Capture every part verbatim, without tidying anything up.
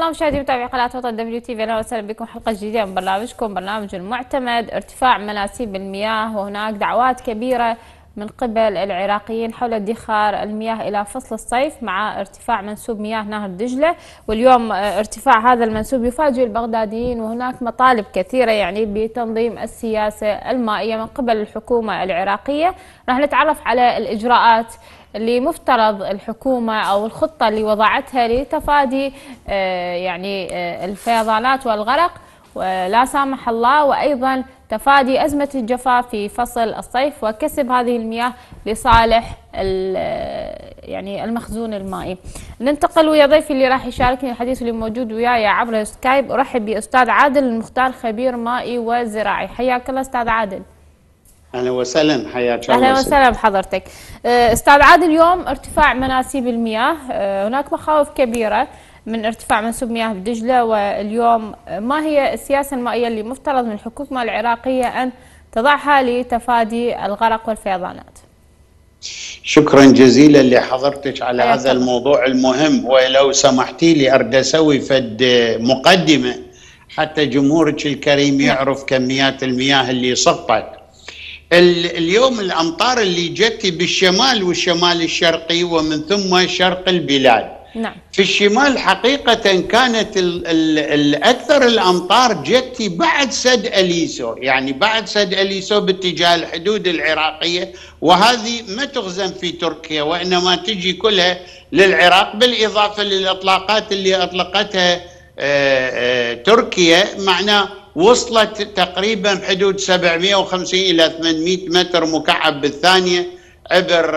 الله مشاهدي ومتابعي قناة وطن دبليو تي في، اهلا وسهلا بكم حلقة جديدة من برنامجكم برنامج المعتمد. ارتفاع مناسيب المياه، وهناك دعوات كبيرة من قبل العراقيين حول ادخار المياه الى فصل الصيف مع ارتفاع منسوب مياه نهر دجلة. واليوم ارتفاع هذا المنسوب يفاجئ البغداديين، وهناك مطالب كثيرة يعني بتنظيم السياسة المائية من قبل الحكومة العراقية. راح نتعرف على الاجراءات اللي مفترض الحكومة أو الخطة اللي وضعتها لتفادي يعني الفيضانات والغرق لا سامح الله، وأيضا تفادي أزمة الجفاف في فصل الصيف وكسب هذه المياه لصالح يعني المخزون المائي. ننتقل ويا ضيفي اللي راح يشاركني الحديث اللي موجود وياي عبر سكايب. أرحب بأستاذ عادل المختار، خبير مائي وزراعي. حياك الله أستاذ عادل. اهلا وسهلا، حياك الله. اهلا وسهلا بحضرتك. استاذ عادل، اليوم ارتفاع مناسيب المياه، هناك مخاوف كبيره من ارتفاع منسوب مياه بدجله، واليوم ما هي السياسه المائيه اللي مفترض من الحكومه العراقيه ان تضعها لتفادي الغرق والفيضانات؟ شكرا جزيلا لحضرتك على هذا الموضوع المهم، ولو سمحتي لي اريد اسوي فد مقدمه حتى جمهورك الكريم يعرف كميات المياه اللي سقطت. اليوم الأمطار اللي جت بالشمال والشمال الشرقي ومن ثم شرق البلاد. نعم. في الشمال حقيقة كانت ال ال الأكثر الأمطار جت بعد سد أليسو، يعني بعد سد أليسو باتجاه الحدود العراقية، وهذه ما تخزن في تركيا وإنما تجي كلها للعراق، بالإضافة للإطلاقات اللي أطلقتها آآ آآ تركيا. معناه وصلت تقريبا بحدود سبعمئة وخمسين إلى ثمانمئة متر مكعب بالثانية عبر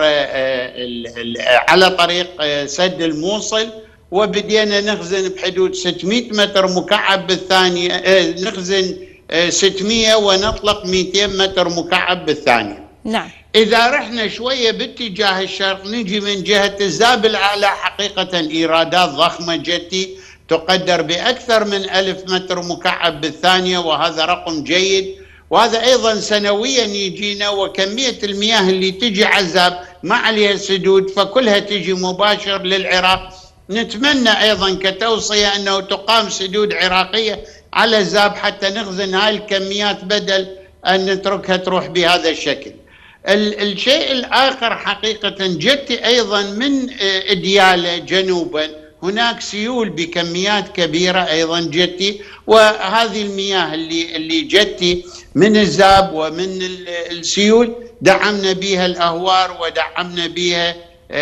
على طريق سد الموصل، وبدينا نخزن بحدود ستمئة متر مكعب بالثانية، نخزن ستمئة ونطلق مئتين متر مكعب بالثانية. نعم. إذا رحنا شوية باتجاه الشرق نجي من جهة الزاب الأعلى، حقيقة إيرادات ضخمة جتي تقدر بأكثر من ألف متر مكعب بالثانية، وهذا رقم جيد، وهذا أيضا سنويا يجينا. وكمية المياه اللي تجي عزاب ما عليها سدود، فكلها تجي مباشر للعراق. نتمنى أيضا كتوصية أنه تقام سدود عراقية على الزاب حتى نخزن هاي الكميات بدل أن نتركها تروح بهذا الشكل. الشيء الآخر حقيقة جت أيضا من ديالى جنوبا، هناك سيول بكميات كبيرة أيضا جتي، وهذه المياه اللي اللي جتي من الزاب ومن السيول دعمنا بها الأهوار ودعمنا بها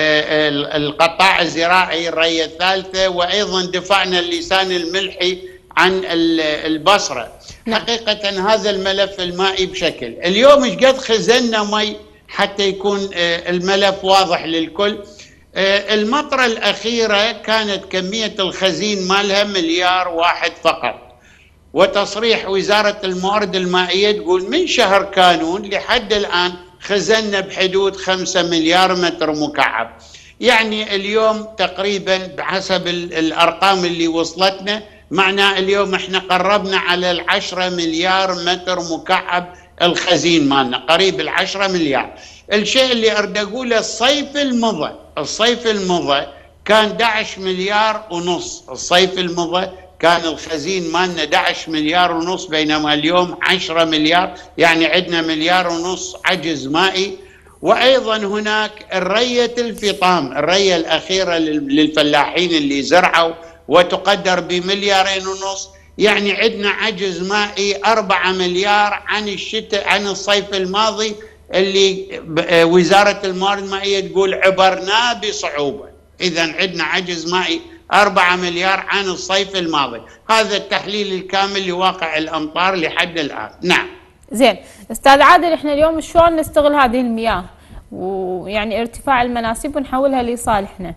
القطاع الزراعي الرية الثالثة، وأيضا دفعنا اللسان الملحي عن البصرة. حقيقة هذا الملف المائي بشكل اليوم ايش قد خزنا مي حتى يكون الملف واضح للكل. المطرة الأخيرة كانت كمية الخزين مالها مليار واحد فقط، وتصريح وزارة الموارد المائية تقول من شهر كانون لحد الآن خزنا بحدود خمسة مليار متر مكعب. يعني اليوم تقريبا بحسب الأرقام اللي وصلتنا، معناه اليوم احنا قربنا على العشرة مليار متر مكعب الخزين مالنا، قريب العشرة مليار. الشيء اللي أريد أقوله، الصيف المضى الصيف المضى كان أحد عشر مليار ونص، الصيف المضى كان الخزين مالنا أحد عشر مليار ونص، بينما اليوم عشرة مليار، يعني عندنا مليار ونص عجز مائي. وأيضا هناك الرية الفطام، الرية الأخيرة للفلاحين اللي زرعوا وتقدر بمليارين ونص، يعني عندنا عجز مائي أربعة مليار عن الشتاء عن الصيف الماضي، اللي وزارة الموارد المائية تقول عبرناه بصعوبة. إذا عندنا عجز مائي أربعة مليار عن الصيف الماضي. هذا التحليل الكامل لواقع الأمطار لحد الآن. نعم. زين أستاذ عادل، إحنا اليوم شلون نستغل هذه المياه ويعني ارتفاع المناسيب ونحولها لصالحنا؟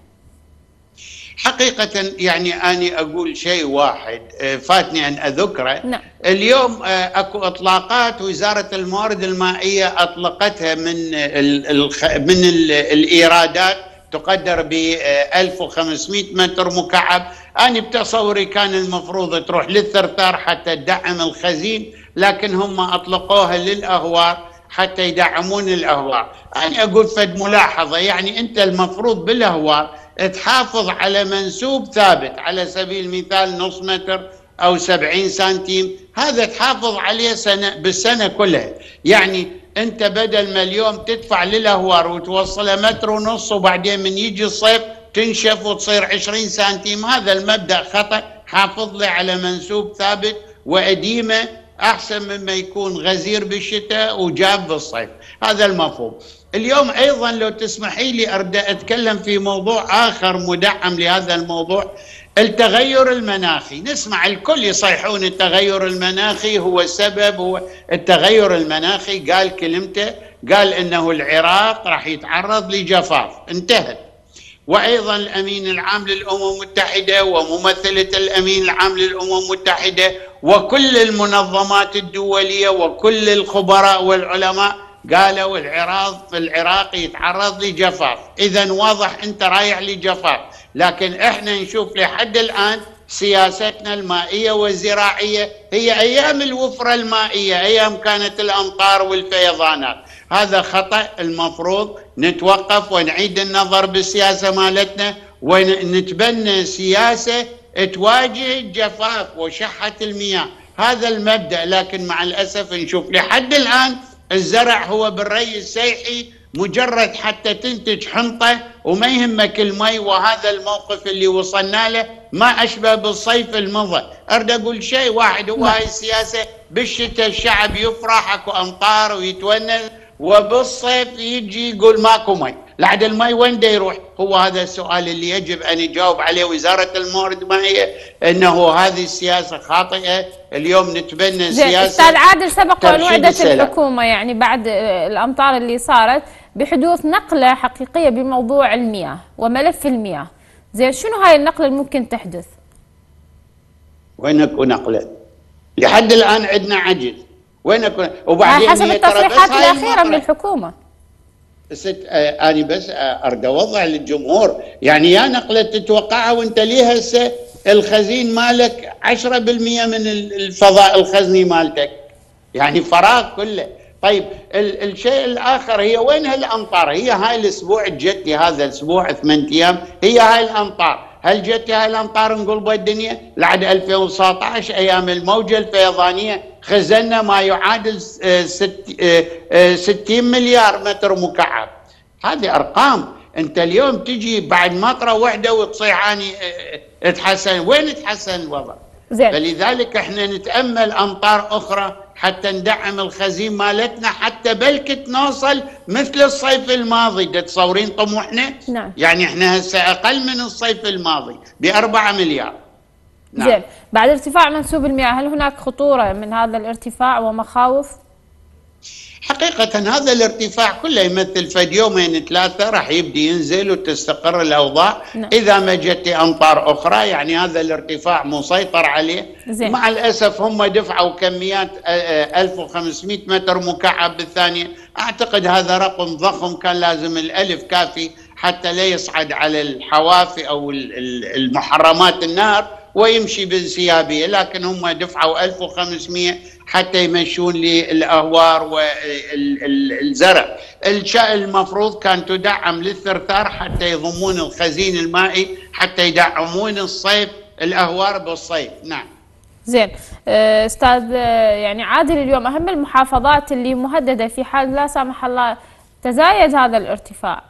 حقيقة يعني أنا أقول شيء واحد فاتني أن أذكره. نعم. اليوم أكو إطلاقات وزارة الموارد المائية أطلقتها من ال من ال الإيرادات تقدر ب ألف وخمسمئة متر مكعب. أنا بتصوري كان المفروض تروح للثرثار حتى تدعم الخزين، لكن هم أطلقوها للأهوار حتى يدعمون الأهوار. أنا أقول فد ملاحظة، يعني أنت المفروض بالأهوار تحافظ على منسوب ثابت، على سبيل المثال نص متر أو سبعين سنتيم، هذا تحافظ عليه سنة بالسنة كلها. يعني أنت بدل ما اليوم تدفع للأهوار وتوصلها متر ونص وبعدين من يجي الصيف تنشف وتصير عشرين سنتيم، هذا المبدأ خطأ. حافظ لي على منسوب ثابت وأديمة أحسن مما يكون غزير بالشتاء وجاف بالصيف، هذا المفهوم. اليوم أيضا لو تسمحي لي أبدأ أتكلم في موضوع آخر مدعم لهذا الموضوع، التغير المناخي. نسمع الكل يصيحون التغير المناخي هو السبب، هو التغير المناخي. قال كلمته، قال إنه العراق راح يتعرض لجفاف، انتهت. وأيضا الأمين العام للأمم المتحدة وممثلة الأمين العام للأمم المتحدة وكل المنظمات الدولية وكل الخبراء والعلماء قالوا العراق العراق يتعرض لجفاف. إذا واضح أنت رايح لجفاف، لكن إحنا نشوف لحد الآن سياستنا المائية والزراعية هي أيام الوفرة المائية، أيام كانت الأمطار والفيضانات. هذا خطأ، المفروض نتوقف ونعيد النظر بالسياسة مالتنا ونتبنى سياسة تواجه الجفاف وشحة المياه، هذا المبدأ. لكن مع الأسف نشوف لحد الآن الزرع هو بالري السيحي، مجرد حتى تنتج حنطة وما يهمك المي، وهذا الموقف اللي وصلنا له ما أشبه بالصيف المضى. أريد أقول شيء واحد، هو هاي السياسة بالشتاء الشعب يفرح اكو أمطار ويتونس، وبالصيف يجي يقول ماكو مي. لعد المي وين دا يروح؟ هو هذا السؤال اللي يجب أن يجاوب عليه وزارة الموارد المائية، أنه هذه السياسة خاطئة. اليوم نتبنى سياسة. أستاذ عادل، سبق وأن وعدت الحكومة يعني بعد الأمطار اللي صارت بحدوث نقلة حقيقية بموضوع المياه وملف المياه. زين، شنو هاي النقلة اللي ممكن تحدث؟ وين اكو نقلة؟ لحد الآن عندنا عجز. وين اكو؟ وبعدين حسب التصريحات الأخيرة من الحكومة. ست آه أنا بس أريد أوضح للجمهور، يعني يا نقلة تتوقعها وأنت ليه هسه الخزين مالك عشرة بالمئة من الفضاء الخزني مالتك، يعني فراغ كله. طيب ال الشيء الآخر، هي وين هالأمطار؟ هي هاي الأسبوع جتي، هذا الأسبوع ثمانية أيام هي هاي الأمطار. هل جتي هاي الأمطار نقلب الدنيا؟ لعد ألفين وتسعة عشر أيام الموجة الفيضانية خزنا ما يعادل ستين مليار متر مكعب. هذه أرقام. أنت اليوم تجي بعد مطرة واحدة وتصيح أني اتحسن، وين تحسن الوضع؟ زين. فلذلك احنا نتأمل أمطار أخرى حتى ندعم الخزين مالتنا، حتى بلكت نوصل مثل الصيف الماضي. تتصورين طموحنا؟ نعم. يعني احنا هسه أقل من الصيف الماضي بأربعة مليار. نعم. زين، بعد ارتفاع منسوب المياه هل هناك خطورة من هذا الارتفاع ومخاوف؟ حقيقة هذا الارتفاع كله يمثل فد يومين ثلاثة راح يبدي ينزل وتستقر الأوضاع. نعم. إذا ما جت أمطار أخرى يعني هذا الارتفاع مسيطر عليه. زين. مع الأسف هم دفعوا كميات ألف وخمسمئة متر مكعب بالثانية، أعتقد هذا رقم ضخم، كان لازم الألف كافي حتى لا يصعد على الحوافي أو المحرمات النار ويمشي بانسيابية، لكن هم دفعوا ألف وخمسمئة حتى يمشون للأهوار والزرع. المفروض كان تدعم للثرثار حتى يضمون الخزين المائي، حتى يدعمون الصيف الأهوار بالصيف. نعم. زين أستاذ يعني عادل، اليوم أهم المحافظات اللي مهددة في حال لا سمح الله تزايد هذا الارتفاع.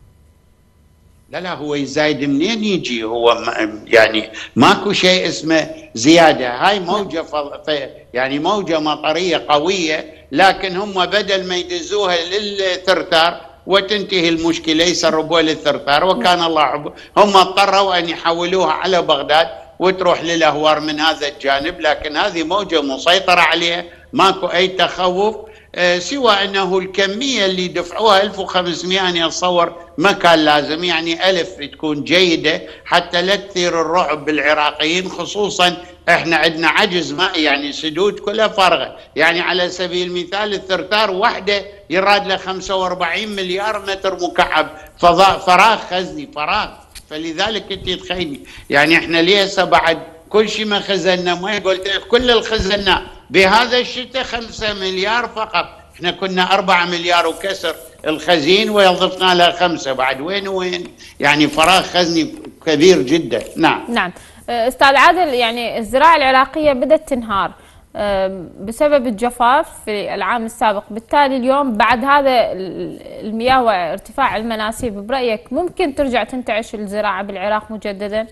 لا لا، هو يزايد منين يجي؟ هو يعني ماكو شيء اسمه زيادة. هاي موجة فض... يعني موجة مطرية قوية، لكن هم بدل ما يدزوها للثرثار وتنتهي المشكلة يسربوها للثرثار، وكان الله عب... هم اضطروا أن يحولوها على بغداد وتروح للأهوار من هذا الجانب. لكن هذه موجة مسيطرة عليها، ماكو أي تخوف، أه سوى أنه الكمية اللي دفعوها ألف وخمسمئة أنا أتصور ما كان لازم، يعني ألف تكون جيدة حتى لا تثير الرعب بالعراقيين، خصوصا احنا عندنا عجز مائي، يعني سدود كلها فارغة. يعني على سبيل المثال الثرثار وحده يراد له خمسة وأربعين مليار متر مكعب فضاء، فراغ خزني، فراغ. فلذلك انت تخيلي يعني احنا ليس بعد كل شيء ما خزنا، ما قلت كل الخزنا بهذا الشتاء خمسة مليار فقط. احنا كنا أربعة مليار وكسر الخزين ويضفنا لها خمسة، بعد وين وين؟ يعني فراغ خزني كبير جدا. نعم نعم أستاذ عادل، يعني الزراعة العراقية بدأت تنهار بسبب الجفاف في العام السابق، بالتالي اليوم بعد هذا المياه وارتفاع المناسيب برأيك ممكن ترجع تنتعش الزراعة بالعراق مجددا؟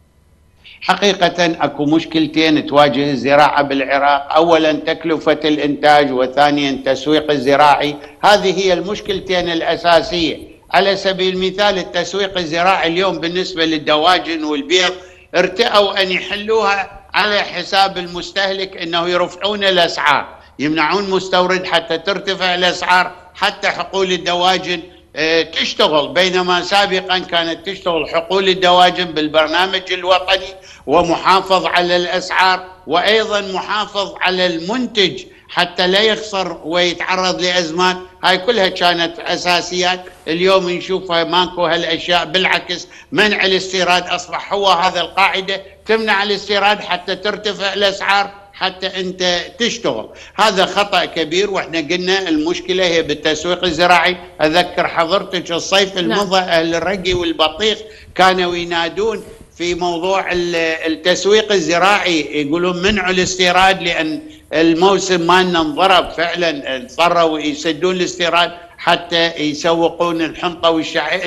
حقيقة اكو مشكلتين تواجه الزراعة بالعراق، اولا تكلفة الانتاج، وثانيا تسويق الزراعي. هذه هي المشكلتين الاساسية. على سبيل المثال التسويق الزراعي اليوم بالنسبة للدواجن والبيض ارتأوا ان يحلوها على حساب المستهلك، انه يرفعون الاسعار، يمنعون مستورد حتى ترتفع الاسعار، حتى حقول الدواجن تشتغل، بينما سابقا كانت تشتغل حقول الدواجن بالبرنامج الوطني ومحافظ على الاسعار، وايضا محافظ على المنتج حتى لا يخسر ويتعرض لازمات. هاي كلها كانت اساسيات، اليوم نشوفها ماكو هالاشياء، بالعكس منع الاستيراد اصبح هو هذا القاعده، تمنع الاستيراد حتى ترتفع الاسعار حتى انت تشتغل. هذا خطأ كبير، واحنا قلنا المشكله هي بالتسويق الزراعي. اذكر حضرتك الصيف المضى اهل الرقي والبطيخ كانوا ينادون في موضوع التسويق الزراعي، يقولون منعوا الاستيراد لان الموسم مالنا انضرب، فعلا اضطروا يسدون الاستيراد حتى يسوقون الحنطه والشعير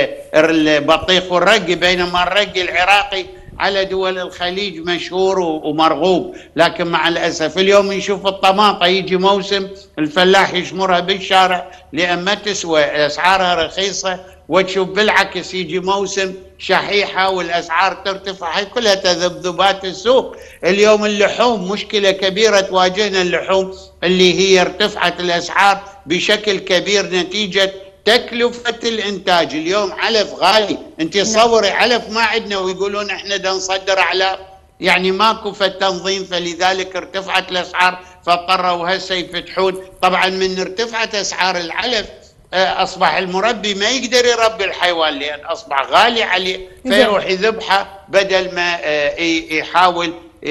البطيخ والرقي، بينما الرقي العراقي على دول الخليج مشهور ومرغوب. لكن مع الاسف اليوم نشوف الطماطه يجي موسم الفلاح يشمرها بالشارع لان ما تسوى، اسعارها رخيصه، وتشوف بالعكس يجي موسم شحيحه والاسعار ترتفع. هي كلها تذبذبات السوق. اليوم اللحوم مشكله كبيره تواجهنا، اللحوم اللي هي ارتفعت الاسعار بشكل كبير نتيجه تكلفة الانتاج. اليوم علف غالي، انت تصوري علف ما عندنا ويقولون احنا دا نصدر علف، يعني ماكو في التنظيم، فلذلك ارتفعت الاسعار فاضطروا هسه يفتحون. طبعا من ارتفعت اسعار العلف اصبح المربي ما يقدر يربي الحيوان لان اصبح غالي عليه، فيروح يذبحه بدل ما يحاول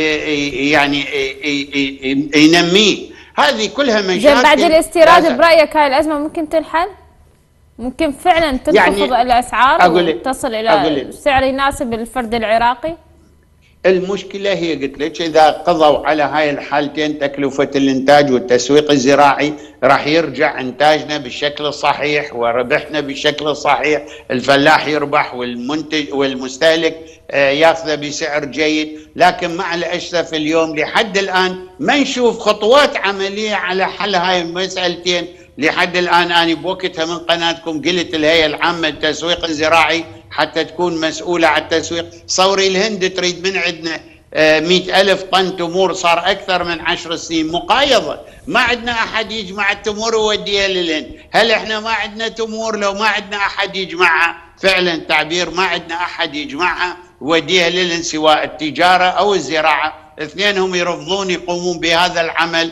يعني ينميه. هذه كلها مشاكل. بعد الاستيراد برأيك هاي الازمة ممكن تنحل؟ ممكن فعلا تنخفض يعني الاسعار وتصل الى سعر يناسب الفرد العراقي؟ المشكله هي قلت لك اذا قضوا على هاي الحالتين، تكلفه الانتاج والتسويق الزراعي، راح يرجع انتاجنا بالشكل الصحيح وربحنا بالشكل الصحيح، الفلاح يربح والمنتج والمستهلك ياخذه بسعر جيد. لكن مع الاسف اليوم لحد الان ما نشوف خطوات عمليه على حل هاي المسالتين. لحد الآن أنا بوقتها من قناتكم قلت الهيئة العامة للتسويق الزراعي حتى تكون مسؤولة عن التسويق. صوري الهند تريد من عندنا مئة ألف طن تمور، صار أكثر من عشر سنين مقايضة، ما عندنا أحد يجمع التمور ويوديها للهند. هل إحنا ما عندنا تمور؟ لو ما عندنا أحد يجمعها، فعلا تعبير ما عندنا أحد يجمعها ويوديها للهند، سواء التجارة أو الزراعة، اثنينهم يرفضون يقومون بهذا العمل،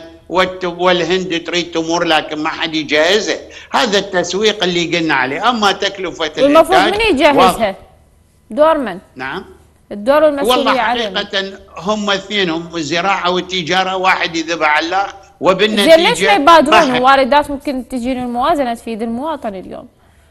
والهند تريد تمور لكن ما حد يجهزها. هذا التسويق اللي قلنا عليه. اما تكلفه الانتاج المفروض من يجهزها؟ دور من؟ نعم الدور المسؤوليه والله حقيقه هم اثنين، هم الزراعه والتجاره، واحد يذبح على الاخر وبالنتيجه زين ليش ما يبادرون؟ الواردات ممكن تجي الموازنه تفيد المواطن اليوم.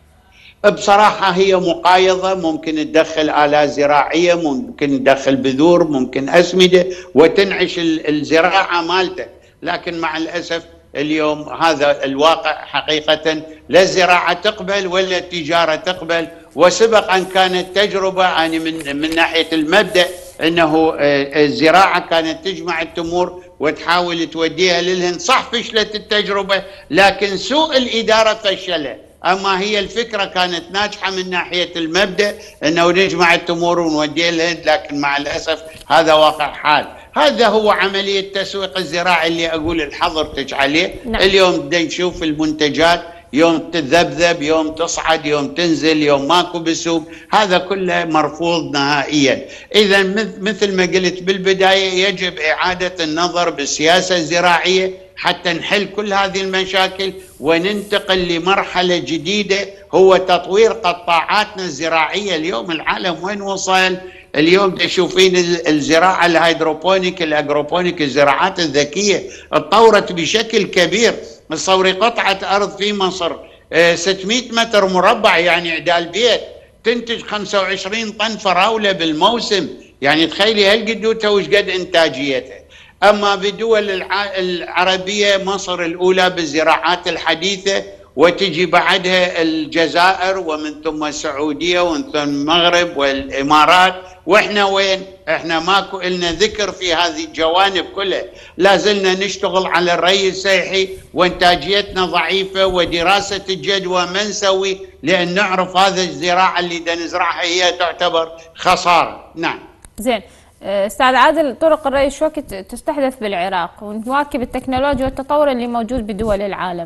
بصراحة هي مقايضة، ممكن تدخل آلات زراعية، ممكن تدخل بذور، ممكن أسمدة وتنعش الزراعة مالته. لكن مع الأسف اليوم هذا الواقع حقيقة، لا الزراعة تقبل ولا التجارة تقبل. وسبقا كانت تجربة يعني من من ناحية المبدأ أنه الزراعة كانت تجمع التمور وتحاول توديها للهند، صح فشلت التجربة لكن سوء الإدارة فشلها. أما هي الفكرة كانت ناجحة من ناحية المبدأ أنه نجمع التمور ونوديها للهند، لكن مع الأسف هذا واقع حال. هذا هو عملية التسويق الزراعي اللي أقول لحضرتك عليه. نعم. اليوم بدنا نشوف المنتجات يوم تذبذب، يوم تصعد، يوم تنزل، يوم ماكو بسوق، هذا كله مرفوض نهائيا. إذا مثل ما قلت بالبداية يجب إعادة النظر بالسياسة الزراعية حتى نحل كل هذه المشاكل وننتقل لمرحلة جديدة، هو تطوير قطاعاتنا الزراعية. اليوم العالم وين وصل؟ اليوم تشوفين الزراعة الهيدروبونيك، الأجروبونيك، الزراعات الذكية اتطورت بشكل كبير. تصوري قطعة أرض في مصر ستمئة متر مربع، يعني عدال بيت تنتج خمسة وعشرين طن فراولة بالموسم، يعني تخيلي هالقدوته وش قد إنتاجيتها. أما بدول العربية مصر الأولى بالزراعات الحديثة، وتجي بعدها الجزائر ومن ثم السعودية ومن ثم المغرب والإمارات، وإحنا وين؟ إحنا ماكو إلنا ذكر في هذه الجوانب كلها. لازلنا نشتغل على الري السيحي وإنتاجيتنا ضعيفة، ودراسة الجدوى ما نسوي، لأن نعرف هذا الزراعة اللي دا نزرعها هي تعتبر خسارة. نعم. زين استاذ عادل، طرق الري شو وقت تستحدث بالعراق ونواكب التكنولوجيا والتطور اللي موجود بدول العالم؟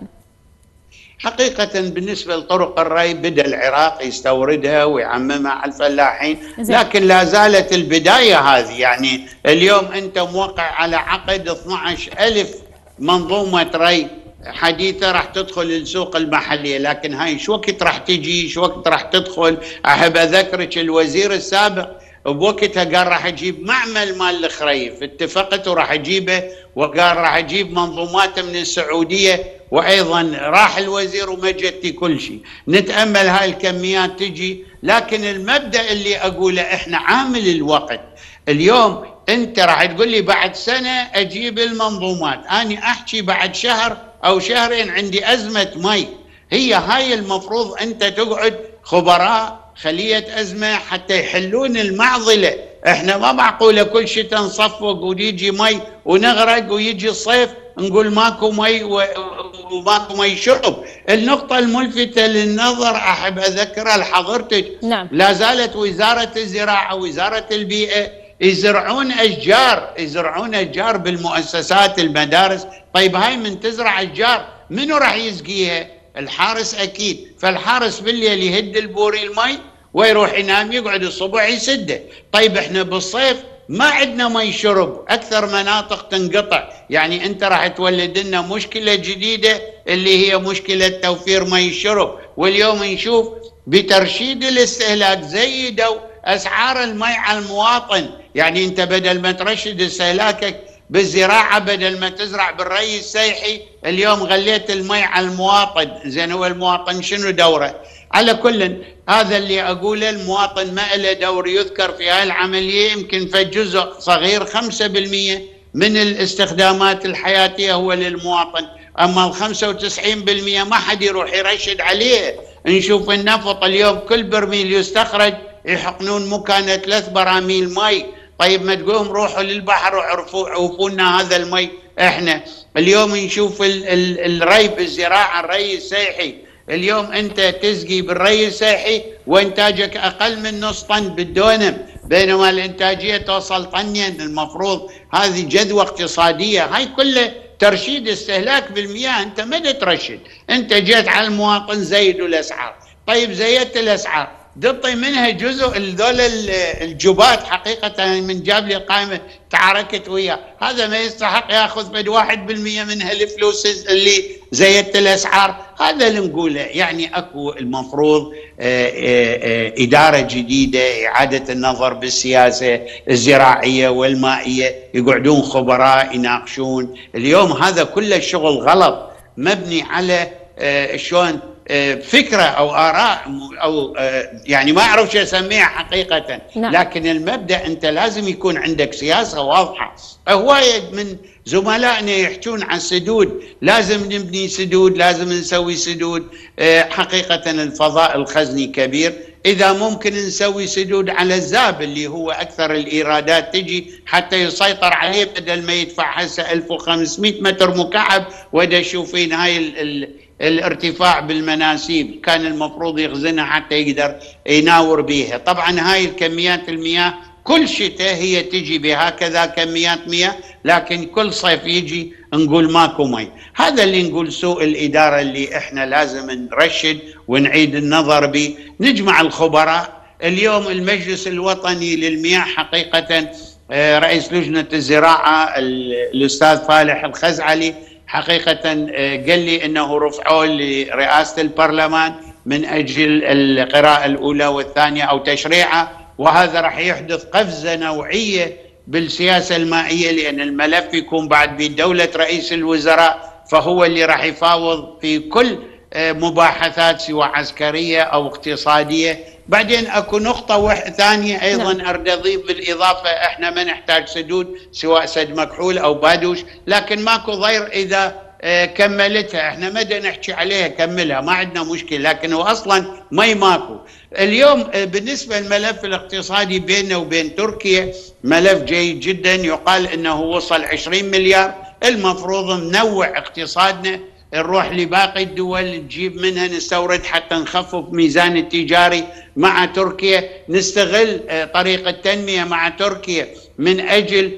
حقيقة بالنسبة لطرق الري بدأ العراق يستوردها ويعممها على الفلاحين، لكن لا زالت البداية هذه. يعني اليوم أنت موقع على عقد اثنعش ألف منظومة ري حديثة راح تدخل السوق المحلية، لكن هاي شو وقت راح تجي، شو وقت راح تدخل؟ أحب أذكرك الوزير السابق بوقتها قال راح اجيب معمل مال الخريف، اتفقت وراح اجيبه، وقال راح اجيب منظومات من السعوديه، وايضا راح الوزير وما جتي كل شيء. نتامل هاي الكميات تجي، لكن المبدا اللي اقوله احنا عامل الوقت. اليوم انت راح تقول لي بعد سنه اجيب المنظومات، اني احكي بعد شهر او شهرين عندي ازمه مي. هي هاي المفروض انت تقعد خبراء خلية أزمة حتى يحلون المعضلة. احنا ما معقولة كل شتاء نصفق ويجي مي ونغرق، ويجي الصيف نقول ماكو مي وماكو مي شرب. النقطة الملفتة للنظر أحب أذكرها لحضرتك، نعم. لا زالت وزارة الزراعة ووزارة البيئة يزرعون أشجار، يزرعون أشجار بالمؤسسات المدارس. طيب هاي من تزرع أشجار منو راح يسقيها؟ الحارس أكيد. فالحارس بالليل يهد البوري المي ويروح ينام، يقعد الصبح يسده. طيب احنا بالصيف ما عندنا مي شرب، أكثر مناطق تنقطع. يعني أنت راح تولد لنا مشكلة جديدة اللي هي مشكلة توفير مي الشرب. واليوم نشوف بترشيد الاستهلاك زيدوا أسعار المي على المواطن. يعني أنت بدل ما ترشد استهلاكك بالزراعة، بدل ما تزرع بالري السيحي، اليوم غليت المي على المواطن. زين هو المواطن شنو دوره؟ على كل هذا اللي أقوله، المواطن ما له دور يذكر في هاي العملية. يمكن في جزء صغير خمسة بالمئة من الاستخدامات الحياتية هو للمواطن، أما الخمسة وتسعين بالمئة ما حد يروح يرشد عليه. نشوف النفط اليوم كل برميل يستخرج يحقنون مكانه ثلاث براميل مي. طيب ما تقوم روحوا للبحر وعرفوا لنا هذا المي. احنا اليوم نشوف ال ال الري بالزراعه، الري السيحي. اليوم انت تسقي بالري السيحي وانتاجك اقل من نص طن بالدونم، بينما الانتاجيه توصل طنين. المفروض هذه جذوه اقتصاديه. هاي كله ترشيد استهلاك بالمياه. انت ما ترشد، انت جيت على المواطن زيدوا الاسعار. طيب زيدت الاسعار، دطي منها جزء. ذول الجبات حقيقة من جاب لي قائمة تعاركت وياه، هذا ما يستحق ياخذ بد واحد بالمئة من هالفلوس اللي زيدت الأسعار. هذا اللي نقوله. يعني أكو المفروض إدارة جديدة، إعادة النظر بالسياسة الزراعية والمائية، يقعدون خبراء يناقشون. اليوم هذا كله الشغل غلط، مبني على شلون فكرة أو آراء أو يعني ما أعرف شو أسميها حقيقة. نعم. لكن المبدأ أنت لازم يكون عندك سياسة واضحة. هواية من زملائنا يحجون عن سدود، لازم نبني سدود، لازم نسوي سدود. حقيقة الفضاء الخزني كبير، إذا ممكن نسوي سدود على الزاب اللي هو أكثر الإيرادات تجي حتى يسيطر عليه، بدل ما يدفع هسه ألف وخمسمئة متر مكعب. ودا شوفين هاي ال ال الارتفاع بالمناسيب، كان المفروض يخزنها حتى يقدر يناور بيها. طبعا هاي الكميات المياه كل شتاء هي تجي بهكذا كميات مياه، لكن كل صيف يجي نقول ماكو مي. هذا اللي نقول سوء الإدارة اللي احنا لازم نرشد ونعيد النظر به. نجمع الخبراء. اليوم المجلس الوطني للمياه حقيقة رئيس لجنة الزراعة الأستاذ فالح الخزعلي حقيقة قال لي أنه رفعوه لرئاسة البرلمان من أجل القراءة الأولى والثانية أو تشريعها، وهذا راح يحدث قفزة نوعية بالسياسة المائية، لأن الملف يكون بعد بدولة رئيس الوزراء. فهو اللي راح يفاوض في كل مباحثات سواء عسكرية أو اقتصادية. بعدين أكو نقطة ثانية أيضا نعم. أريد أضيف بالإضافة، إحنا ما نحتاج سدود سواء سد مكحول أو بادوش، لكن ماكو ضير إذا كملتها، إحنا ما بدنا نحكي عليها كملها ما عندنا مشكلة، لكن هو أصلا مي ماكو. اليوم بالنسبة للملف الاقتصادي بيننا وبين تركيا ملف جيد جدا، يقال أنه وصل عشرين مليار، المفروض ننوع اقتصادنا، نروح لباقي الدول نجيب منها نستورد حتى نخفف ميزان التجاري مع تركيا، نستغل طريق التنمية مع تركيا من أجل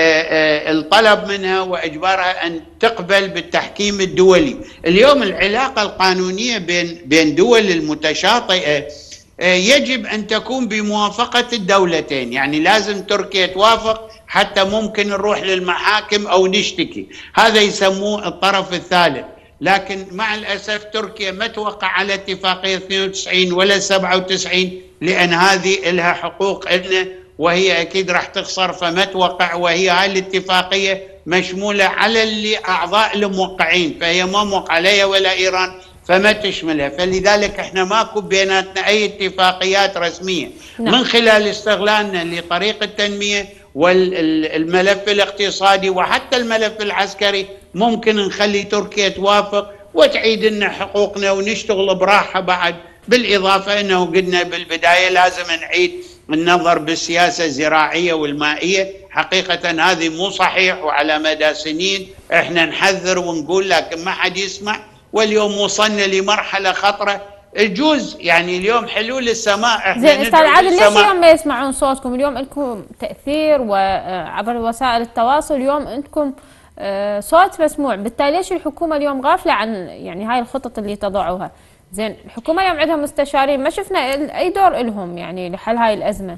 الطلب منها وإجبارها أن تقبل بالتحكيم الدولي. اليوم العلاقة القانونية بين بين دول المتشاطئة يجب أن تكون بموافقة الدولتين، يعني لازم تركيا توافق حتى ممكن نروح للمحاكم أو نشتكي، هذا يسموه الطرف الثالث. لكن مع الأسف تركيا ما توقع على اتفاقية اثنين وتسعين ولا سبعة وتسعين، لأن هذه لها حقوق لنا وهي أكيد راح تخسر، فما توقع، وهي هاي الاتفاقية مشمولة على اللي أعضاء الموقعين، فهي ما موقع عليها ولا إيران فما تشملها، فلذلك احنا ماكو بيناتنا أي اتفاقيات رسمية. نعم. من خلال استغلالنا لطريق التنمية والملف الاقتصادي وحتى الملف العسكري ممكن نخلي تركيا توافق وتعيد لنا حقوقنا ونشتغل براحة بعد. بالإضافة أنه قلنا بالبداية لازم نعيد النظر بالسياسة الزراعية والمائية، حقيقة هذه مو صحيح، وعلى مدى سنين احنا نحذر ونقول لكن ما حد يسمع، واليوم وصلنا لمرحلة خطرة. الجوز يعني اليوم حلول السماء احنا زين استاذ عادل، ليش اليوم ما يسمعون صوتكم؟ اليوم لكم تأثير وعبر وسائل التواصل، اليوم عندكم صوت مسموع، بالتالي ليش الحكومة اليوم غافلة عن يعني هاي الخطط اللي تضعوها؟ زين الحكومة اليوم عندها مستشارين، ما شفنا أي دور لهم يعني لحل هاي الأزمة.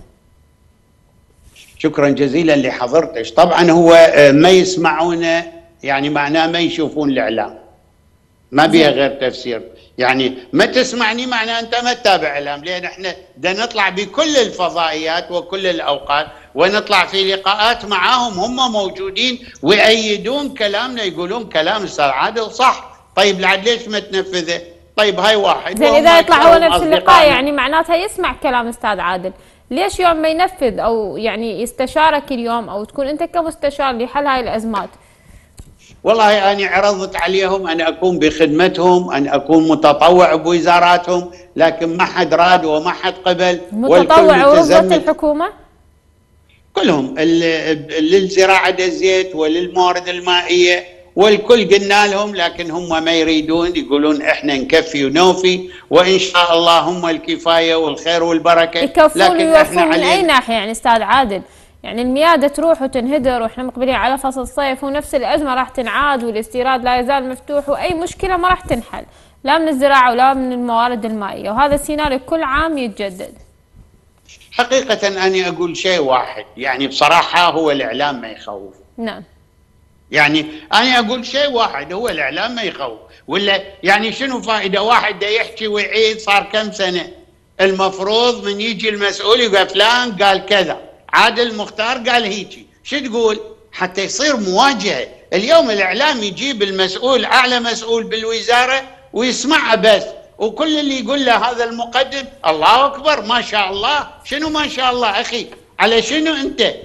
شكرا جزيلا لحضرتك. طبعا هو ما يسمعونه يعني معناه ما يشوفون الإعلام، ما بيها غير تفسير. يعني ما تسمعني معناه أنت ما تتابع إعلام، لأن احنا بدنا نطلع بكل الفضائيات وكل الأوقات ونطلع في لقاءات معاهم، هم موجودين ويأيدون كلامنا، يقولون كلام أستاذ عادل صح. طيب لعد ليش ما تنفذه؟ طيب هاي واحد. زين إذا يطلع هو نفس اللقاء يعني معناتها يسمع كلام أستاذ عادل، ليش يوم ما ينفذ أو يعني يستشارك اليوم أو تكون أنت كمستشار لحل هاي الأزمات؟ والله أنا عرضت عليهم أن أكون بخدمتهم، أن أكون متطوع بوزاراتهم، لكن ما حد راد وما حد قبل. متطوع ورغبة الحكومة؟ كلهم، للزراعة الزيت وللموارد المائية والكل قلنا لهم، لكن هم ما يريدون، يقولون احنا نكفي ونوفي وان شاء الله هم الكفايه والخير والبركه. يكفون ويوفون من اي ناحيه يعني استاذ عادل؟ يعني المياه تروح وتنهدر واحنا مقبلين على فصل الصيف ونفس الازمه راح تنعاد والاستيراد لا يزال مفتوح واي مشكله ما راح تنحل لا من الزراعه ولا من الموارد المائيه، وهذا السيناريو كل عام يتجدد. حقيقه اني اقول شيء واحد، يعني بصراحه هو الاعلام ما يخوف. نعم. يعني أنا أقول شيء واحد، هو الإعلام ما يخوف، ولا يعني شنو فائدة واحد دا يحكي ويعيد صار كم سنة؟ المفروض من يجي المسؤول يقول فلان قال كذا، عادل مختار قال هيجي، شو تقول؟ حتى يصير مواجهة. اليوم الإعلام يجيب المسؤول أعلى مسؤول بالوزارة ويسمعه بس، وكل اللي يقول له هذا المقدم الله أكبر ما شاء الله. شنو ما شاء الله أخي؟ على شنو أنت؟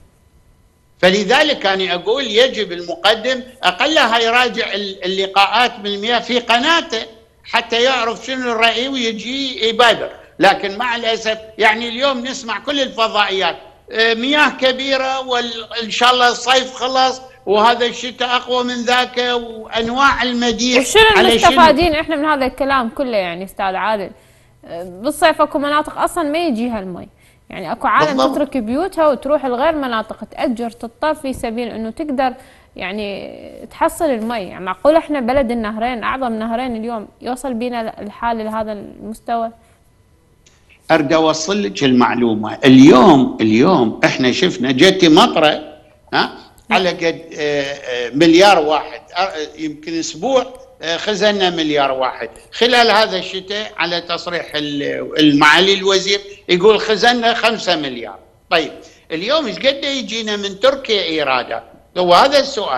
فلذلك أنا أقول يجب المقدم أقلها يراجع اللقاءات بالمياه في قناته حتى يعرف شنو الرأي ويجي يبادر. لكن مع الأسف يعني اليوم نسمع كل الفضائيات مياه كبيرة وإن شاء الله الصيف خلص وهذا الشتاء أقوى من ذاك وأنواع المديح. وشنو المستفادين إحنا من هذا الكلام كله يعني أستاذ عادل؟ بالصيف أكو مناطق أصلا ما يجيها المي، يعني اكو عالم بالضبط. تترك بيوتها وتروح لغير مناطق تأجر تضطر في سبيل انه تقدر يعني تحصل المي. يعني معقول احنا بلد النهرين اعظم نهرين اليوم يوصل بينا الحال لهذا المستوى؟ اريد اوصل لك المعلومه. اليوم اليوم احنا شفنا جتي مطره ها على قد مليار واحد، يمكن اسبوع خزنا مليار واحد. خلال هذا الشتاء على تصريح المعالي الوزير يقول خزنا خمسة مليار. طيب اليوم ايش قد يجينا من تركيا ايرادات؟ هو هذا السؤال.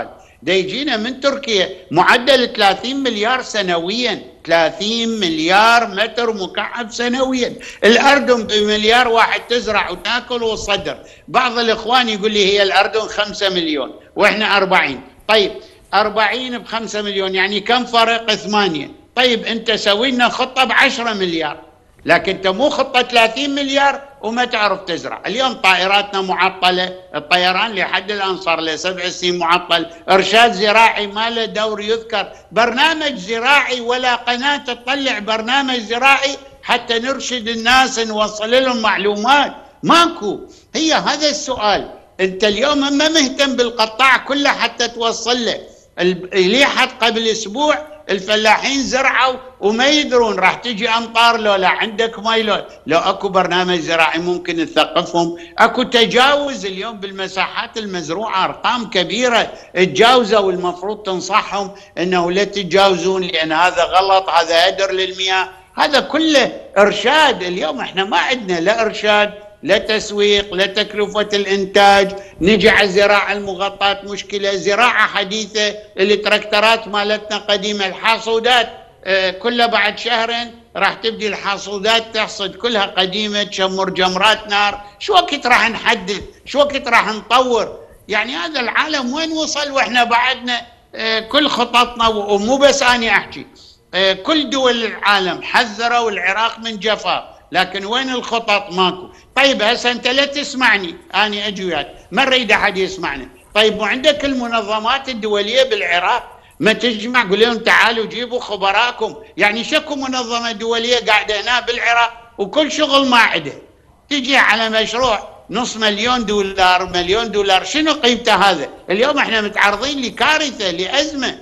دا يجينا من تركيا معدل ثلاثين مليار سنويا، ثلاثين مليار متر مكعب سنويا. الأردن بمليار واحد تزرع وتاكل وتصدر. بعض الإخوان يقول لي هي الأردن خمسة مليون وإحنا أربعين. طيب أربعين بخمسة مليون يعني كم فرق؟ ثمانية. طيب أنت سوي لنا خطة بعشرة مليار، لكن أنت مو خطة ثلاثين مليار وما تعرف تزرع. اليوم طائراتنا معطلة، الطيران لحد الآن صار له سبع سنين معطل، إرشاد زراعي ما له دور يذكر، برنامج زراعي ولا قناة تطلع برنامج زراعي حتى نرشد الناس نوصل لهم معلومات، ماكو. هي هذا السؤال، أنت اليوم ما مهتم بالقطاع كله حتى توصل له. اللي حد قبل أسبوع الفلاحين زرعوا وما يدرون راح تجي امطار لو لا، عندك مي لو لو اكو برنامج زراعي ممكن نثقفهم. اكو تجاوز اليوم بالمساحات المزروعه، ارقام كبيره تجاوزوا، والمفروض تنصحهم انه لا تتجاوزون لان هذا غلط، هذا هدر للمياه. هذا كله ارشاد. اليوم احنا ما عندنا لا ارشاد لا تسويق لا تكلفة الإنتاج. نجي على الزراعة المغطاة مشكلة، زراعة حديثة التراكترات مالتنا قديمة، الحاصودات آه كلها بعد شهرين راح تبدي الحاصودات تحصد كلها قديمة، تشمر جمرات نار. شو وقت راح نحدث؟ شو وقت راح نطور؟ يعني هذا العالم وين وصل واحنا بعدنا آه كل خططنا، ومو بس أنا أحكي، آه كل دول العالم حذروا العراق من جفاف، لكن وين الخطط؟ ماكو. طيب هسه انت لا تسمعني، انا اجي وياك ما اريد احد يسمعني. طيب وعندك المنظمات الدوليه بالعراق، ما تجمع قول لهم تعالوا جيبوا خبراءكم. يعني شكو منظمه دوليه قاعده هنا بالعراق وكل شغل ما عندها، تجي على مشروع نص مليون دولار مليون دولار، شنو قيمته هذا؟ اليوم احنا متعرضين لكارثه لازمه.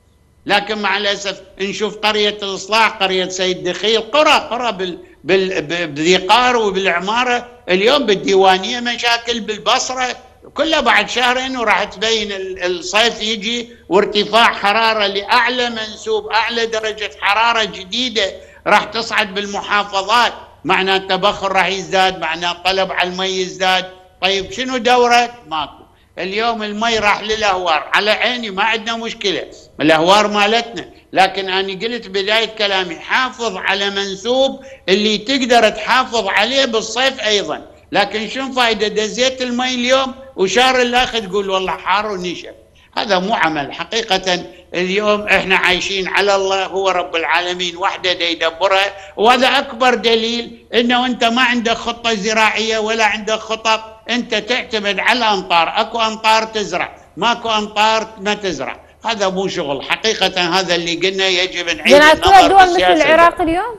لكن مع الاسف نشوف قريه الاصلاح، قريه سيد دخيل، قرى قرى بال بالذيقار وبالعماره، اليوم بالديوانيه مشاكل، بالبصره كلها بعد شهرين وراح تبين الصيف يجي وارتفاع حراره لاعلى منسوب، اعلى درجه حراره جديده راح تصعد بالمحافظات، معناه التبخر راح يزداد، معناه الطلب على المي يزداد. طيب شنو دوره؟ ماكو. اليوم المي راح للاهوار، على عيني ما عندنا مشكله، الاهوار مالتنا، لكن انا قلت بدايه كلامي حافظ على منسوب اللي تقدر تحافظ عليه بالصيف ايضا. لكن شنو فايده دزيت المي اليوم وشهر الاخر تقول والله حار ونشف؟ هذا مو عمل. حقيقه اليوم احنا عايشين على الله، هو رب العالمين وحده دا يدبرها، وهذا اكبر دليل انه انت ما عندك خطه زراعيه ولا عندك خطط، انت تعتمد على الامطار. اكو امطار تزرع، ماكو امطار ما تزرع. هذا مو شغل. حقيقه هذا اللي قلنا يجب نعيد النظر. كل الدول مثل العراق اليوم؟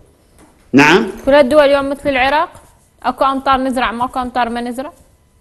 نعم كل الدول اليوم مثل العراق؟ اكو امطار نزرع، ماكو امطار ما نزرع.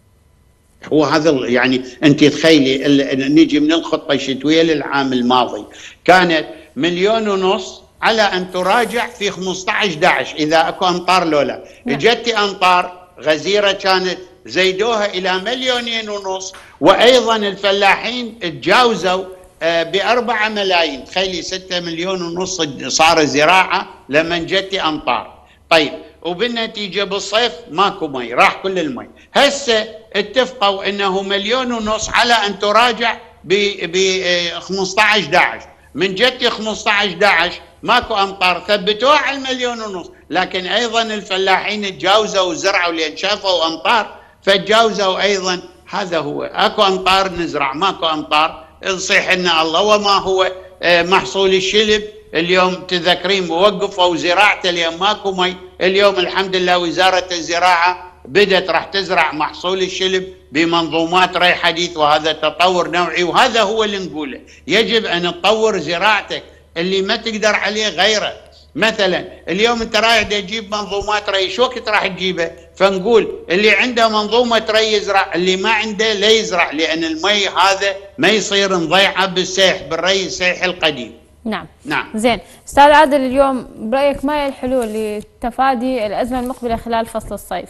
هو هذا يعني انت تخيلي نجي من الخطه الشتويه للعام الماضي كانت مليون ونص على ان تراجع في خمسة عشر احد عشر اذا اكو امطار لولا. اجت امطار غزيره كانت زيدوها الى مليونين ونص، وايضا الفلاحين تجاوزوا بأربعة ملايين. تخيلي ستة مليون ونص صار زراعه لما جت امطار. طيب وبالنتيجه بالصيف ماكو مي، راح كل المي. هسه اتفقوا انه مليون ونص على ان تراجع ب خمسة عشر احد عشر، من جت خمسة عشر احد عشر ماكو امطار، ثبتوها على المليون ونص، لكن ايضا الفلاحين تجاوزوا وزرعوا لان شافوا امطار فتجاوزوا ايضا. هذا هو، اكو امطار نزرع، ماكو امطار نصيح لنا الله. وما هو محصول الشلب اليوم تذكرين وقفوا زراعته لان ماكو مي. اليوم الحمد لله وزاره الزراعه بدت راح تزرع محصول الشلب بمنظومات ري حديث، وهذا تطور نوعي، وهذا هو اللي نقوله. يجب ان تطور زراعتك، اللي ما تقدر عليه غيره. مثلا اليوم انت رايح تجيب منظومات ري، شو وقت راح تجيبه؟ فنقول اللي عنده منظومه ري يزرع، اللي ما عنده لا يزرع، لان المي هذا ما يصير نضيعه بالسيح، بالري السيح القديم. نعم نعم زين. استاذ عادل، اليوم برايك ما هي الحلول لتفادي الازمه المقبله خلال فصل الصيف؟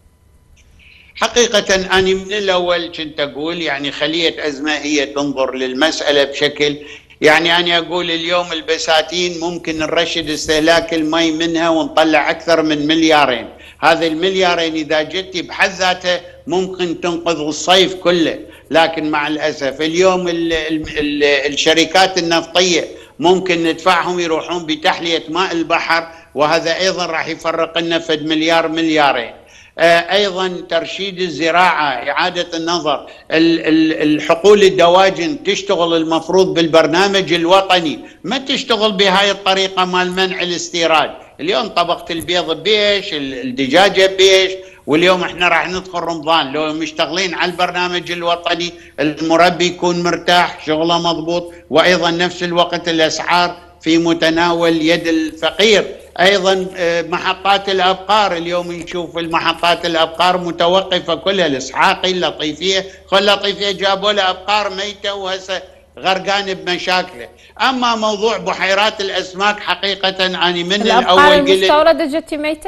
حقيقة أنا من الأول كنت أقول يعني خلية أزمة هي تنظر للمسألة بشكل، يعني أنا أقول اليوم البساتين ممكن نرشد استهلاك المي منها ونطلع أكثر من مليارين. هذا المليارين إذا جتي بحد ذاته ممكن تنقذ الصيف كله. لكن مع الأسف اليوم ال ال ال الشركات النفطية ممكن ندفعهم يروحون بتحلية ماء البحر، وهذا أيضا راح يفرق لنا فد مليار مليارين. أيضا ترشيد الزراعة، إعادة النظر، الحقول الدواجن تشتغل المفروض بالبرنامج الوطني، ما تشتغل بهاي الطريقة مال منع الاستيراد. اليوم طبقة البيض بيش، الدجاجة بيش، واليوم احنا راح ندخل رمضان، لو مشتغلين على البرنامج الوطني المربي يكون مرتاح شغله مضبوط، وأيضا نفس الوقت الأسعار في متناول يد الفقير. أيضا محطات الأبقار، اليوم نشوف المحطات الأبقار متوقفة كلها، الإسحاقي، اللطيفية، خل لطيفية جابوا له أبقار ميتة وهسه غرقان بمشاكله. أما موضوع بحيرات الأسماك حقيقة أنا من الأول قلت الأبقار المستوردة جتي ميتة؟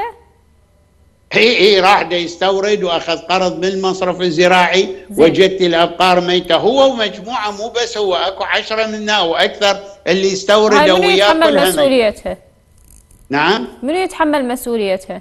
هي هي راح دا يستورد واخذ قرض من المصرف الزراعي وجدت الابقار ميته، هو ومجموعه، مو بس هو، اكو عشرة منا واكثر اللي يستورد وياكلها. منو يتحمل مسؤوليتها؟ نعم؟ منو يتحمل مسؤوليتها؟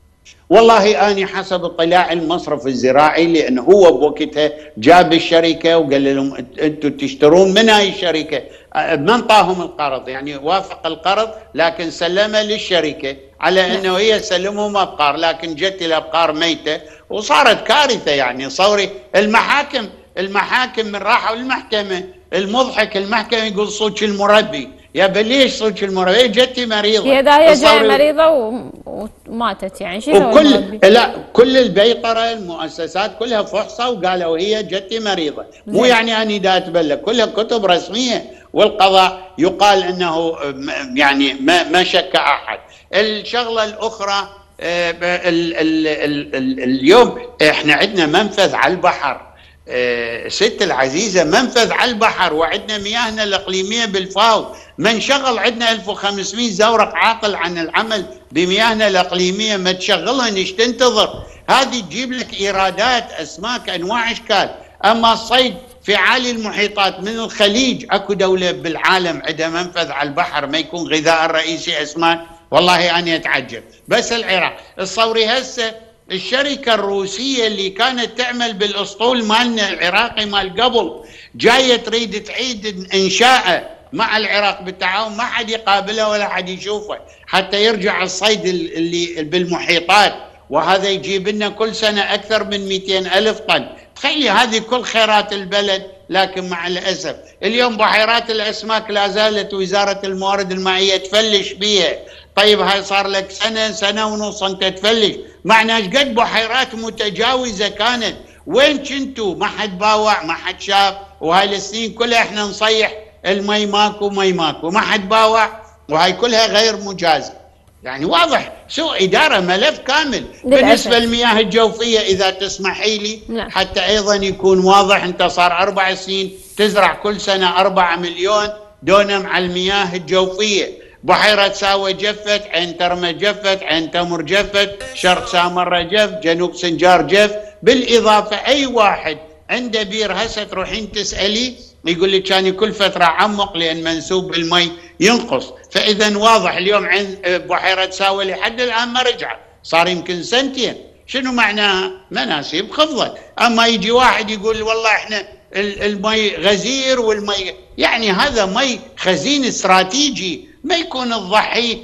والله أنا حسب اطلاع المصرف الزراعي، لأن هو بوقتها جاب الشركة وقال لهم أنتم تشترون من هاي الشركة، من انطاهم القرض، يعني وافق القرض لكن سلمه للشركة على أنه هي سلمهم أبقار، لكن جت الأبقار ميتة وصارت كارثة. يعني صوري المحاكم المحاكم من راحوا المحكمة، المضحك المحكمة يقول صوت المربي، يا بليش صوت المربي؟ جتي مريضة، هي هي جاية مريضة وماتت، يعني شو يسوي وكل المربي؟ لا كل البيطرة المؤسسات كلها فحصة وقالوا هي جتي مريضة، مو يعني أنا دا أتبلى، كلها كتب رسمية، والقضاء يقال أنه يعني ما ما شك أحد. الشغلة الأخرى ال ال ال ال اليوم احنا عندنا منفذ على البحر، ست العزيزة، منفذ على البحر، وعندنا مياهنا الإقليمية بالفاو، من شغل عندنا ألف وخمسمئة زورق عاقل عن العمل بمياهنا الإقليمية، ما تشغلها نش تنتظر، هذه تجيب لك إيرادات أسماك أنواع أشكال. أما الصيد في عالي المحيطات من الخليج، أكو دولة بالعالم عندها منفذ على البحر ما يكون غذاء الرئيسي أسماك؟ والله أنا أتعجب. بس العراق الصوري هسه الشركة الروسية اللي كانت تعمل بالأسطول مالنا العراقي مال قبل جاية تريد تعيد إنشاءه مع العراق بالتعاون، ما حد يقابله ولا حد يشوفه حتى يرجع الصيد اللي بالمحيطات، وهذا يجيب لنا كل سنة أكثر من مئتين ألف طن. تخيلي هذه كل خيرات البلد، لكن مع الأسف اليوم بحيرات الأسماك لا زالت وزارة الموارد المائية تفلش بيها. طيب هاي صار لك سنة سنة ونص أنت تفلش، معناه ايش قد بحيرات متجاوزة كانت، وين كنتوا؟ ما حد باوع، ما حد شاف، وهاي السنين كلها احنا نصيح المي ماكو مي ماكو، ما حد باوع، وهاي كلها غير مجازة. يعني واضح سوء إدارة، ملف كامل. بالنسبة للمياه الجوفية إذا تسمحي لي لا. حتى أيضا يكون واضح، أنت صار أربع سنين تزرع كل سنة أربعة مليون دونم على المياه الجوفية، بحيرة ساوة جفت، عين ترمة جفت، عين تمر جفت، شرق سامرة جف، جنوب سنجار جف، بالإضافة أي واحد عنده بير هسه تروحين تسألي يقول لك كان كل فترة عمق لأن منسوب المي ينقص. فإذا واضح اليوم عند بحيرة ساوة لحد الآن ما رجعت، صار يمكن سنتين. شنو معناها؟ مناسيب خفضت. أما يجي واحد يقول والله إحنا المي غزير والمي، يعني هذا مي خزين استراتيجي، ما يكون تضحي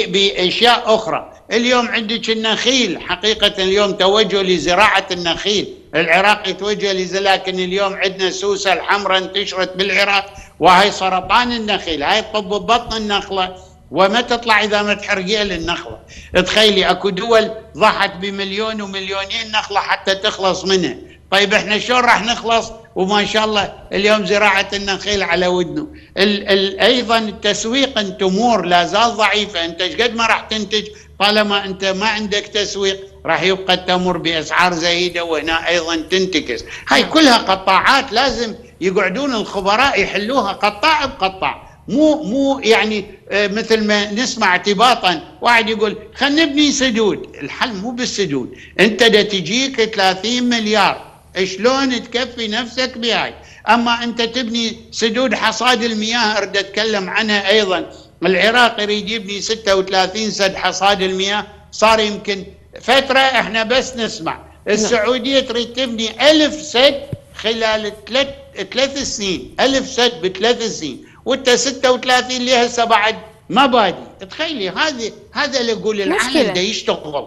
باشياء اخرى. اليوم عندك النخيل، حقيقه اليوم توجه لزراعه النخيل، العراق يتوجه لزراعه، لكن اليوم عندنا سوسه الحمراء انتشرت بالعراق، وهي سرطان النخيل، هاي طب بطن النخله وما تطلع اذا ما تحرقيها للنخله. تخيلي اكو دول ضحت بمليون ومليونين نخله حتى تخلص منها. طيب احنا شلون راح نخلص وما شاء الله اليوم زراعة النخيل على ودنه؟ ال ال ايضا التسويق التمور لا زال ضعيفة، انت قد ما راح تنتج طالما انت ما عندك تسويق راح يبقى التمر باسعار زهيدة، وهنا ايضا تنتكس. هاي كلها قطاعات لازم يقعدون الخبراء يحلوها قطاع بقطاع، مو مو يعني مثل ما نسمع اعتباطا واحد يقول خلينا نبني سدود. الحل مو بالسدود، انت دا تجيك ثلاثين مليار، شلون تكفي نفسك بهاي؟ اما انت تبني سدود حصاد المياه، اريد اتكلم عنها ايضا. العراق يريد يبني ستة وثلاثين سد حصاد المياه، صار يمكن فتره احنا بس نسمع. السعوديه تريد تبني ألف سد خلال ثلاث ثلاث سنين، ألف سد بثلاث سنين، وانت ستة وثلاثين اللي هسه بعد ما بادي. تخيلي هذه هذا اللي يقول العالم ده يشتغل.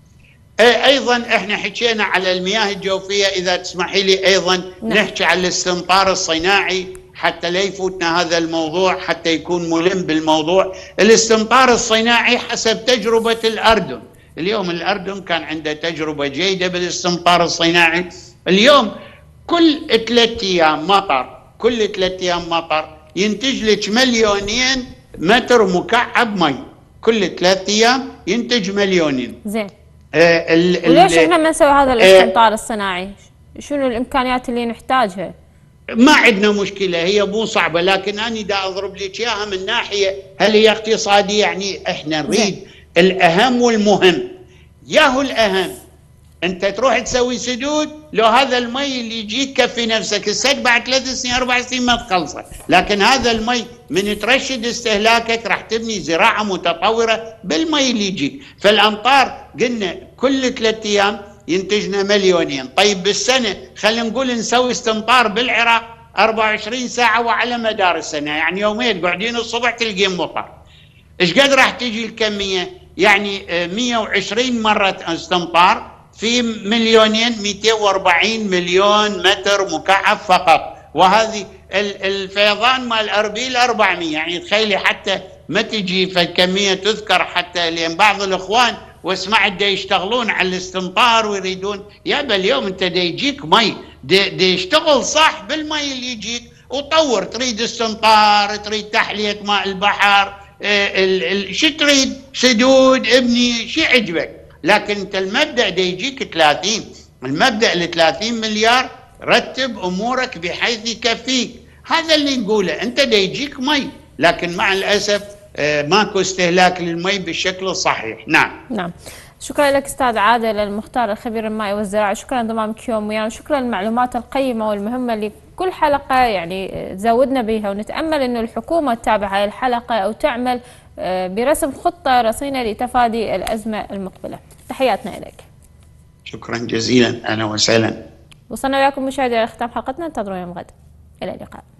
ايضا احنا حكينا على المياه الجوفيه، اذا تسمحي لي ايضا نعم. نحكي على الاستمطار الصناعي حتى لا يفوتنا هذا الموضوع، حتى يكون ملم بالموضوع. الاستمطار الصناعي حسب تجربه الاردن، اليوم الاردن كان عنده تجربه جيده بالاستمطار الصناعي. اليوم كل ثلاث ايام مطر، كل ثلاث ايام مطر ينتج لك مليونين متر مكعب مي، كل ثلاث ايام ينتج مليونين. زين. آه وليش احنا ما نسوي هذا الاستمطار آه الصناعي؟ شنو الامكانيات اللي نحتاجها؟ ما عندنا مشكله، هي مو صعبه، لكن انا دا اضرب لك اياها من ناحيه هل هي اقتصاديه. يعني احنا نريد الاهم والمهم. ياهو الاهم انت تروح تسوي سدود، لو هذا المي اللي يجيك كفي نفسك، السد بعد ثلاث سنين اربع سنين ما تخلصه، لكن هذا المي من ترشد استهلاكك راح تبني زراعه متطوره بالمي اللي يجيك. فالامطار قلنا كل ثلاث ايام ينتجنا مليونين. طيب بالسنه خلينا نقول نسوي استمطار بالعراق أربعة وعشرين ساعه وعلى مدار السنه، يعني يومين قاعدين الصبح تلقين مطر. ايش قد راح تجي الكميه؟ يعني مئة وعشرين مره استمطار في مليونين، مئتين وأربعين مليون متر مكعب فقط. وهذه الفيضان مال اربيل أربعمئة، يعني تخيلي حتى ما تجي فالكميه تذكر، حتى لان بعض الاخوان واسمعت دا يشتغلون على الاستمطار ويريدون. يابا اليوم انت دا يجيك مي، دا يشتغل صح بالمي اللي يجيك وطور. تريد استمطار، تريد تحليه ماء البحر، شو تريد؟ سدود، ابني شو عجبك. لكن انت المبدا دا يجيك ثلاثين، المبدا ال ثلاثين مليار رتب امورك بحيث يكفيك. هذا اللي نقوله. انت دا يجيك مي، لكن مع الاسف ماكو استهلاك للمي بالشكل الصحيح. نعم نعم. شكرا لك استاذ عادل المختار الخبير المائي والزراعي، شكرا انضمامك يوم ويانا، وشكرا للمعلومات القيمه والمهمه اللي كل حلقه يعني تزودنا بها، ونتامل انه الحكومه تتابع هاي الحلقه او تعمل برسم خطه رصينه لتفادي الازمه المقبله. تحياتنا اليك. شكرا جزيلا، اهلا وسهلا. وصلنا وياكم مشاهدينا الى ختام حلقتنا، انتظرونا يوم غد. الى اللقاء.